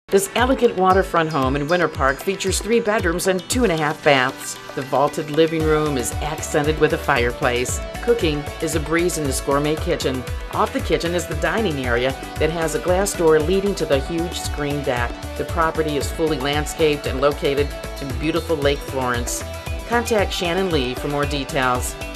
This elegant waterfront home in Winter Park features 3 bedrooms and 2.5 baths. The vaulted living room is accented with a fireplace. Cooking is a breeze in this gourmet kitchen. Off the kitchen is the dining area that has a glass door leading to the huge screen deck. The property is fully landscaped and located in beautiful Lake Florence. Contact Shannon Lee for more details.